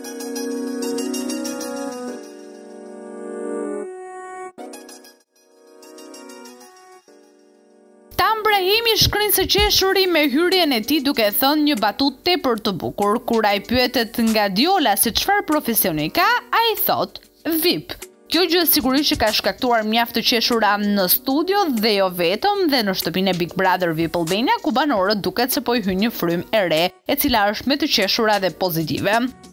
Tam Brahimi shkrin së qeshuri me hyrjen e tij duke thënë një batutë tepër të bukur. Kur ai pyetet nga Diola se çfarë profesioni ka, ai thot VIP. Kjo gjë sigurisht që ka shkaktuar mjaft të qeshura në studio dhe jo vetëm, dhe në shtëpinë e Big Brother VIP Albania, ku banorët duket se po i hyn një frymë e re, e cila është me të qeshura dhe pozitive.